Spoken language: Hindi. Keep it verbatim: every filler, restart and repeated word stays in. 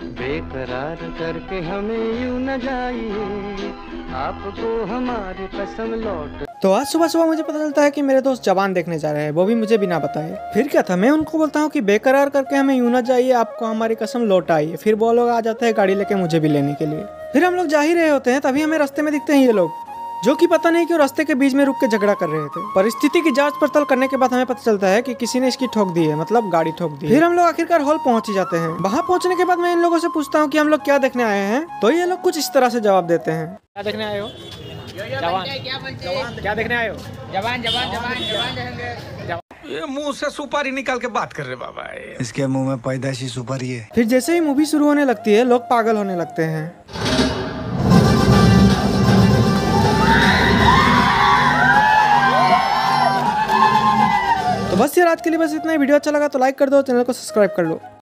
बेकरार करके हमें यूं न जाइए, आपको हमारी कसम लौट। तो आज सुबह सुबह मुझे पता चलता है कि मेरे दोस्त जवान देखने जा रहे हैं, वो भी मुझे बिना बताए। फिर क्या था, मैं उनको बोलता हूँ कि बेकरार करके हमें यूं ना जाइए, आपको हमारी कसम लौट आइए। फिर वो लोग आ जाते हैं गाड़ी लेके मुझे भी लेने के लिए। फिर हम लोग जा ही रहे होते हैं, तभी हमें रास्ते में दिखते हैं ये लोग, जो कि पता नहीं क्यों रास्ते के बीच में रुक के झगड़ा कर रहे थे। परिस्थिति की जांच पड़ताल करने के बाद हमें पता चलता है कि किसी ने इसकी ठोक दी है, मतलब गाड़ी ठोक दी है। फिर हम लोग आखिरकार हॉल पहुंच ही जाते हैं। वहां पहुंचने के बाद मैं इन लोगों से पूछता हूँ कि हम लोग क्या देखने आए हैं, तो ये लोग कुछ इस तरह से जवाब देते हैं। क्या देखने आए हो? जवान। क्या देखने आए हो? जवान जवान जवान जवान। ये मुंह से सुपारी निकाल के बात कर रहे बाबा, इसके मुंह में पैदाइशी सुपारी है। फिर जैसे ही मूवी शुरू होने लगती है, लोग पागल होने लगते हैं। तो बस यार आज के लिए बस इतना ही। वीडियो अच्छा लगा तो लाइक कर दो, चैनल को सब्सक्राइब कर लो।